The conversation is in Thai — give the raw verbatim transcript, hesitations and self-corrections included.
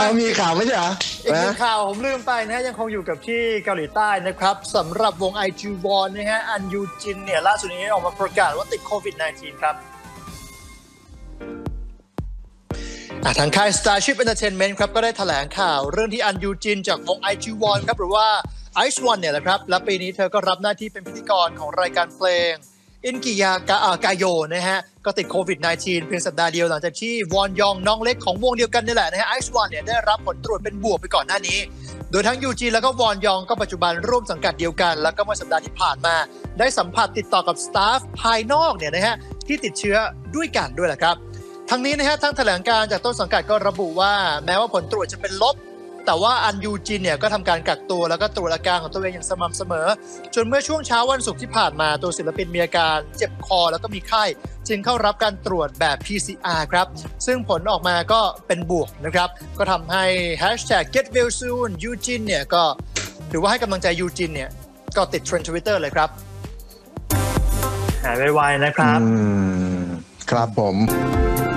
เอามีข่าวไม่ใช่เหรออีกหนึ่งข่าวผมลืมไปนะยังคงอยู่กับที่เกาหลีใต้นะครับสำหรับวง ไอ จี วอน นะฮะอันยูจินเนี่ยล่าสุดนี้ออกมาประกาศว่าติดโควิด สิบเก้า ครับทางค่าย Starship Entertainment ครับก็ได้แถลงข่าวเรื่องที่อันยูจินจากวง ไอ จี วอน ครับหรือว่า ไอซ์ วัน เนี่ยแหละครับและปีนี้เธอก็รับหน้าที่เป็นพิธีกรของรายการเพลงอินกิยากากาโยนะฮะก็ติดโควิด สิบเก้า เพียงสัปดาห์เดียวหลังจากที่วอนยองน้องเล็กของวงเดียวกันนี่แหละนะฮะ ไอซ์ วัน เนี่ยได้รับผลตรวจเป็นบวกไปก่อนหน้านี้โดยทั้งยูจีแล้วก็วอนยองก็ปัจจุบันร่วมสังกัดเดียวกันแล้วก็เมื่อสัปดาห์ที่ผ่านมาได้สัมผัสติดต่อกับสตาฟภายนอกเนี่ยนะฮะที่ติดเชื้อด้วยกันด้วยแหละครับทั้งนี้นะฮะทั้งแถลงการจากต้นสังกัดก็ระบุว่าแม้ว่าผลตรวจจะเป็นลบแต่ว่าอันยูจินเนี่ยก็ทำการกักตัวแล้วก็ตรวจอาการของตัวเองอย่างสม่ำเสมอจนเมื่อช่วงเช้าวันศุกร์ที่ผ่านมาตัวศิลปินมีอาการเจ็บคอแล้วก็มีไข้จึงเข้ารับการตรวจแบบ พี ซี อาร์ ครับซึ่งผลออกมาก็เป็นบวกนะครับก็ทำให้ แฮชแท็ก เก็ต เวล ซูน ยูจินเนี่ยก็ถือว่าให้กำลังใจยูจินเนี่ยก็ติดเทรนด์ ทวิตเตอร์ เลยครับหายไวๆนะครับครับผม